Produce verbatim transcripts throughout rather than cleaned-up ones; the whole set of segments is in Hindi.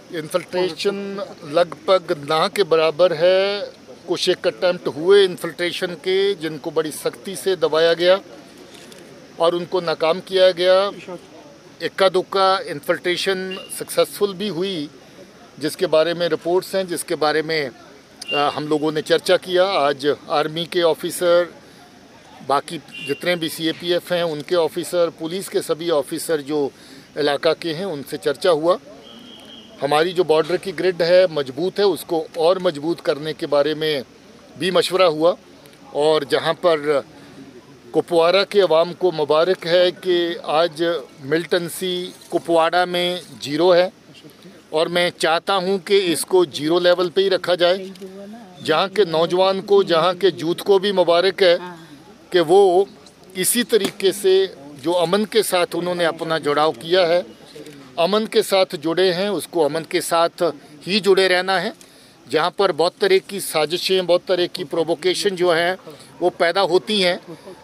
इन्फिल्ट्रेशन लगभग ना के बराबर है। कुछ एक अटैम्प्ट हुए इन्फिल्ट्रेशन के, जिनको बड़ी सख्ती से दबाया गया और उनको नाकाम किया गया। इक्का दुक्का इन्फिल्ट्रेशन सक्सेसफुल भी हुई, जिसके बारे में रिपोर्ट्स हैं, जिसके बारे में आ, हम लोगों ने चर्चा किया। आज आर्मी के ऑफिसर, बाकी जितने भी सी ए पी एफ हैं उनके ऑफिसर, पुलिस के सभी ऑफिसर जो इलाका के हैं उनसे चर्चा हुआ। हमारी जो बॉर्डर की ग्रिड है मजबूत है, उसको और मजबूत करने के बारे में भी मशवरा हुआ। और जहां पर कुपवाड़ा के अवाम को मुबारक है कि आज मिलिटेंसी कुपवाड़ा में जीरो है, और मैं चाहता हूं कि इसको जीरो लेवल पे ही रखा जाए। जहां के नौजवान को, जहां के यूथ को भी मुबारक है कि वो इसी तरीके से जो अमन के साथ उन्होंने अपना जुड़ाव किया है, अमन के साथ जुड़े हैं, उसको अमन के साथ ही जुड़े रहना है। जहां पर बहुत तरह की साजिशें, बहुत तरह की प्रोवोकेशन जो हैं वो पैदा होती हैं,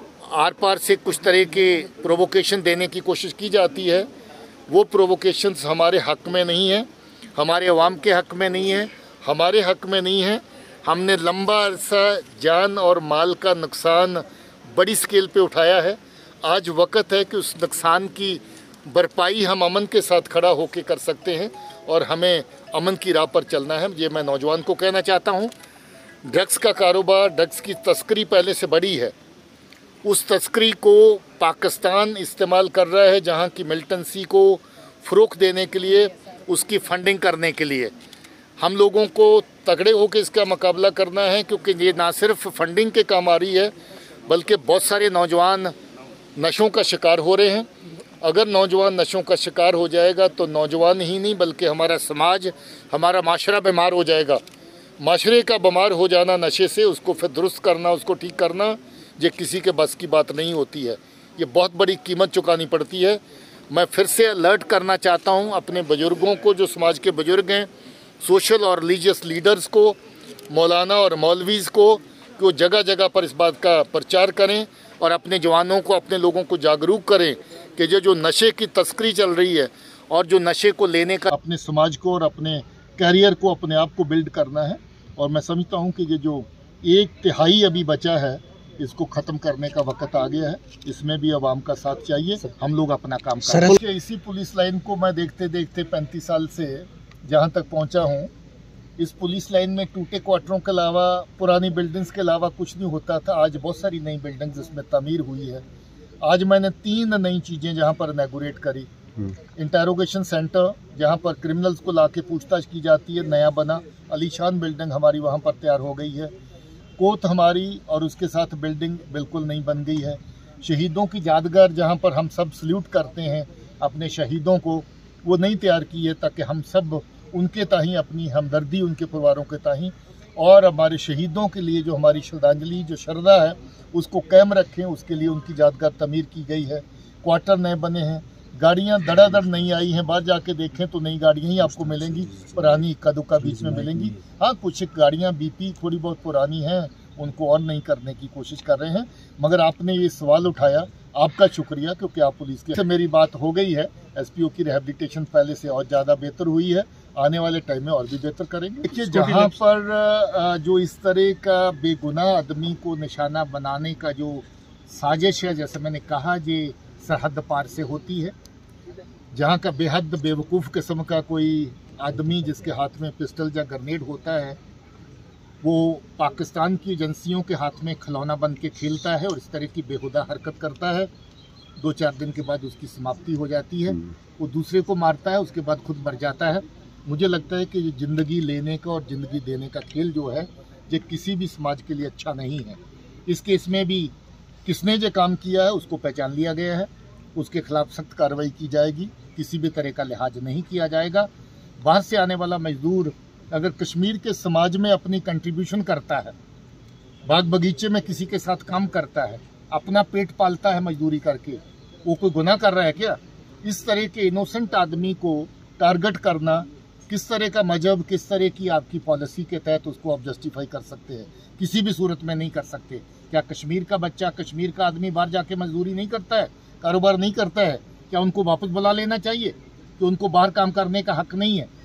आर पार से कुछ तरह के प्रोवोकेशन देने की कोशिश की जाती है, वो प्रोवोकेशंस हमारे हक़ में नहीं है, हमारे अवाम के हक़ में नहीं है, हमारे हक़ में नहीं है। हमने लंबा अरसा जान और माल का नुकसान बड़ी स्केल पे उठाया है। आज वक्त है कि उस नुकसान की भरपाई हम अमन के साथ खड़ा होकर कर सकते हैं, और हमें अमन की राह पर चलना है। ये मैं नौजवान को कहना चाहता हूँ। ड्रग्स का कारोबार, ड्रग्स की तस्करी पहले से बड़ी है। उस तस्करी को पाकिस्तान इस्तेमाल कर रहा है, जहाँ की मिलिटेंसी को फ़रोग़ देने के लिए, उसकी फंडिंग करने के लिए। हम लोगों को तगड़े होकर इसका मुकाबला करना है, क्योंकि ये ना सिर्फ फंडिंग के काम आ रही है, बल्कि बहुत सारे नौजवान नशों का शिकार हो रहे हैं। अगर नौजवान नशों का शिकार हो जाएगा तो नौजवान ही नहीं बल्कि हमारा समाज, हमारा माशरा बीमार हो जाएगा। माशरे का बीमार हो जाना नशे से, उसको फिर दुरुस्त करना, उसको ठीक करना, ये किसी के बस की बात नहीं होती है। ये बहुत बड़ी कीमत चुकानी पड़ती है। मैं फिर से अलर्ट करना चाहता हूँ अपने बुज़ुर्गों को, जो समाज के बुज़ुर्ग हैं, सोशल और रिलीजियस लीडर्स को, मौलाना और मौलवीज़ को, कि वो जगह जगह पर इस बात का प्रचार करें और अपने जवानों को, अपने लोगों को जागरूक करें कि ये जो नशे की तस्करी चल रही है और जो नशे को लेने का अपने समाज को और अपने कैरियर को, अपने आप को बिल्ड करना है। और मैं समझता हूँ कि ये जो एक तिहाई अभी बचा है, इसको ख़त्म करने का वक्त आ गया है। इसमें भी आवाम का साथ चाहिए, हम लोग अपना काम करें। इसी पुलिस लाइन को मैं देखते देखते पैंतीस साल से जहाँ तक पहुँचा हूँ, इस पुलिस लाइन में टूटे क्वार्टरों के अलावा, पुरानी बिल्डिंग्स के अलावा कुछ नहीं होता था। आज बहुत सारी नई बिल्डिंग्स इसमें तमीर हुई है। आज मैंने तीन नई चीज़ें जहाँ पर इनॉग्रेट करी। इंटेरोगेशन सेंटर, जहाँ पर क्रिमिनल्स को लाके पूछताछ की जाती है, नया बना। अलीशान बिल्डिंग हमारी वहाँ पर तैयार हो गई है। कोर्ट हमारी और उसके साथ बिल्डिंग बिल्कुल नई बन गई है। शहीदों की यादगार, जहाँ पर हम सब सल्यूट करते हैं अपने शहीदों को, वो नई तैयार की है, ताकि हम सब उनके ताहीं अपनी हमदर्दी, उनके परिवारों के ताहीं और हमारे शहीदों के लिए जो हमारी श्रद्धांजलि, जो श्रद्धा है, उसको कायम रखें। उसके लिए उनकी यादगार तमीर की गई है। क्वार्टर नए बने हैं। गाड़ियां धड़ाधड़ नहीं आई हैं। बाहर जाके देखें तो नई गाड़ियां ही आपको मिलेंगी, पुरानी इक्का दुक्का बीच में मिलेंगी। हाँ, कुछ गाड़ियां बीपी थोड़ी बहुत पुरानी हैं, उनको ऑन नहीं करने की कोशिश कर रहे हैं। मगर आपने ये सवाल उठाया, आपका शुक्रिया, क्योंकि आप पुलिस के से मेरी बात हो गई है। एस पी ओ की रिहेबिलिटेशन पहले से और ज़्यादा बेहतर हुई है, आने वाले टाइम में और भी बेहतर करेंगे। देखिए, जहाँ पर जो इस तरह का बेगुनाह आदमी को निशाना बनाने का जो साजिश है, जैसे मैंने कहा, ये सरहद पार से होती है। जहाँ का बेहद बेवकूफ़ किस्म का कोई आदमी जिसके हाथ में पिस्टल या ग्रेनेड होता है, वो पाकिस्तान की एजेंसियों के हाथ में खिलौना बन के खेलता है और इस तरह की बेहुदा हरकत करता है। दो चार दिन के बाद उसकी समाप्ति हो जाती है। वो दूसरे को मारता है, उसके बाद खुद मर जाता है। मुझे लगता है कि ये ज़िंदगी लेने का और ज़िंदगी देने का खेल जो है, ये किसी भी समाज के लिए अच्छा नहीं है। इस केस में भी किसने जो काम किया है उसको पहचान लिया गया है, उसके खिलाफ सख्त कार्रवाई की जाएगी। किसी भी तरह का लिहाज नहीं किया जाएगा। बाहर से आने वाला मजदूर अगर कश्मीर के समाज में अपनी कंट्रीब्यूशन करता है, बाग बगीचे में किसी के साथ काम करता है, अपना पेट पालता है मजदूरी करके, वो कोई गुनाह कर रहा है क्या? इस तरह के इनोसेंट आदमी को टारगेट करना, किस तरह का मजहब, किस तरह की आपकी पॉलिसी के तहत उसको आप जस्टिफाई कर सकते हैं? किसी भी सूरत में नहीं कर सकते। क्या कश्मीर का बच्चा, कश्मीर का आदमी बाहर जाके मजदूरी नहीं करता है, कारोबार नहीं करता है? क्या उनको वापस बुला लेना चाहिए कि उनको बाहर काम करने का हक नहीं है?